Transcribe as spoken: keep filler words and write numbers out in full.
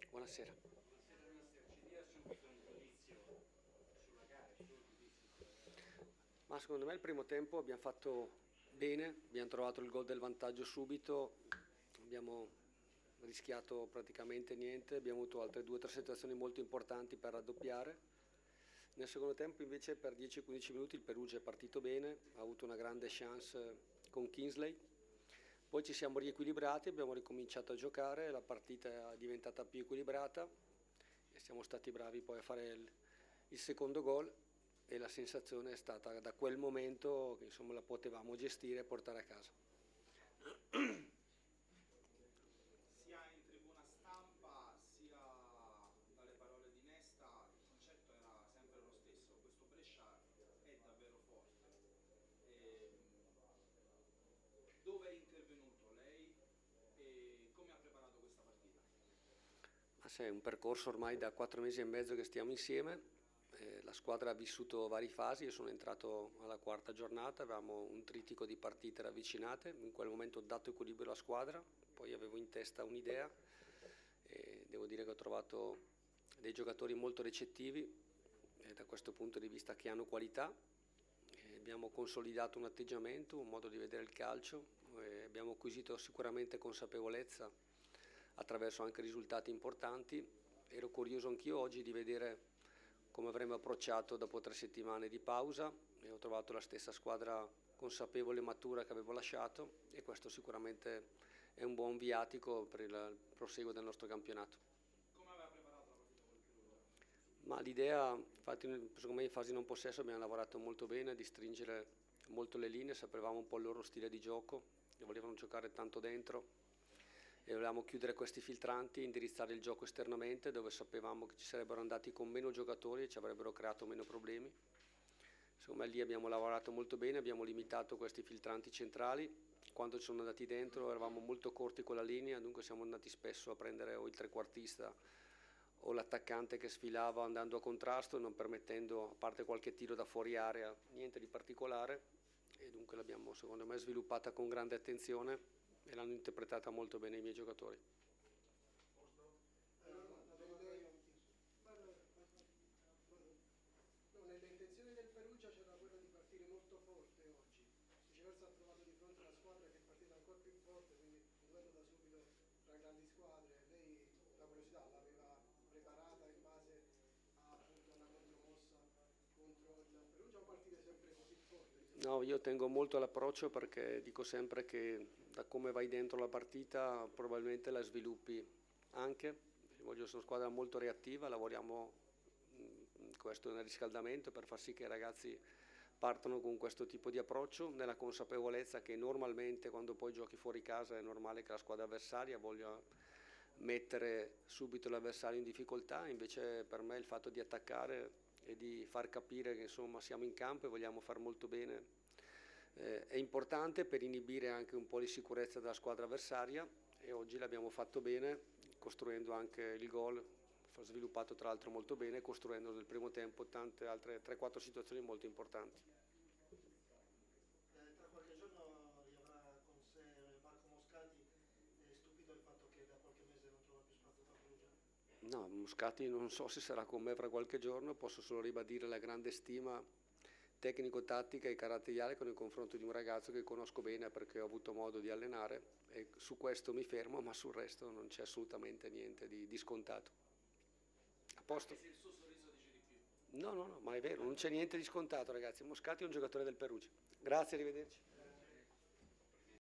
Buonasera. Buonasera mister, ci dia subito un giudizio sulla gara, il suo giudizio. Ma secondo me il primo tempo abbiamo fatto bene, abbiamo trovato il gol del vantaggio subito, abbiamo rischiato praticamente niente, abbiamo avuto altre due o tre situazioni molto importanti per raddoppiare. Nel secondo tempo invece per dieci quindici minuti il Perugia è partito bene, ha avuto una grande chance con Kingsley, poi ci siamo riequilibrati, abbiamo ricominciato a giocare, la partita è diventata più equilibrata e siamo stati bravi poi a fare il, il secondo gol e la sensazione è stata da quel momento che insomma la potevamo gestire e portare a casa. Sia in tribuna stampa sia dalle parole di Nesta il concetto era sempre lo stesso, questo Brescia è davvero forte. E dove è intervenuto lei e come ha preparato questa partita? Ma se è un percorso ormai da quattro mesi e mezzo che stiamo insieme, eh, la squadra ha vissuto varie fasi, io sono entrato alla quarta giornata, avevamo un trittico di partite ravvicinate, in quel momento ho dato equilibrio alla squadra, poi avevo in testa un'idea e devo dire che ho trovato dei giocatori molto recettivi e da questo punto di vista che hanno qualità, e abbiamo consolidato un atteggiamento, un modo di vedere il calcio, e abbiamo acquisito sicuramente consapevolezza attraverso anche risultati importanti. Ero curioso anch'io oggi di vedere come avremmo approcciato dopo tre settimane di pausa e ho trovato la stessa squadra consapevole e matura che avevo lasciato e questo sicuramente è un buon viatico per il proseguo del nostro campionato. Come aveva preparato la partita col Perugia? Ma l'idea, infatti secondo me in fase non possesso abbiamo lavorato molto bene di stringere molto le linee, sapevamo un po' il loro stile di gioco, che volevano giocare tanto dentro e volevamo chiudere questi filtranti, indirizzare il gioco esternamente dove sapevamo che ci sarebbero andati con meno giocatori e ci avrebbero creato meno problemi. Secondo me lì abbiamo lavorato molto bene, abbiamo limitato questi filtranti centrali, quando ci sono andati dentro eravamo molto corti con la linea, dunque siamo andati spesso a prendere o il trequartista o l'attaccante che sfilava andando a contrasto, non permettendo, a parte qualche tiro da fuori area, niente di particolare e dunque l'abbiamo secondo me sviluppata con grande attenzione e l'hanno interpretata molto bene i miei giocatori. Nelle intenzioni del Perugia c'era quella di partire molto forte oggi, viceversa ha trovato di fronte una squadra che è partita ancora più forte, quindi un duello da subito tra grandi squadre. Lei la velocità l'aveva preparata in base a appunto una contromossa contro il Perugia o partite sempre così forte? No, io tengo molto all'approccio perché dico sempre che da come vai dentro la partita probabilmente la sviluppi anche. Voglio essere una squadra molto reattiva, lavoriamo questo nel riscaldamento per far sì che i ragazzi partano con questo tipo di approccio, nella consapevolezza che normalmente quando poi giochi fuori casa è normale che la squadra avversaria voglia mettere subito l'avversario in difficoltà, invece per me il fatto di attaccare e di far capire che insomma siamo in campo e vogliamo far molto bene eh, è importante per inibire anche un po' l'insicurezza della squadra avversaria e oggi l'abbiamo fatto bene costruendo anche il gol, sviluppato tra l'altro molto bene, costruendo nel primo tempo tante altre tre quattro situazioni molto importanti. Eh, tra qualche giorno riavrà con sé Marco Moscati, è stupito il fatto che da qualche mese non trova più spazio tra Perugia? No, Moscati non so se sarà con me fra qualche giorno, posso solo ribadire la grande stima tecnico-tattica e caratteriale con il confronto di un ragazzo che conosco bene perché ho avuto modo di allenare e su questo mi fermo, ma sul resto non c'è assolutamente niente di, di scontato. A posto? Anche se il suo sorriso dice di più. No, no, no, ma è vero, non c'è niente di scontato ragazzi, Moscati è un giocatore del Perugia. Grazie, arrivederci.